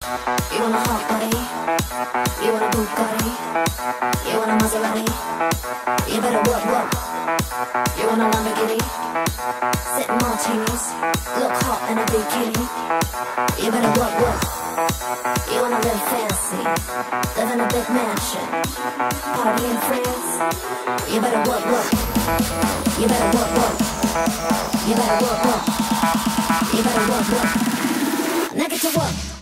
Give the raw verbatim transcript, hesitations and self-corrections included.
You want a hot body? You want a Bugatti? You want a Maserati? You better work, work. You want a Lamborghini? Sitting martinis, look hot in a bikini. You better work, work. You wanna live fancy, live in a big mansion, party in France. You better work, work. You better work, work. You better work, work. You better work, work. Now get to work.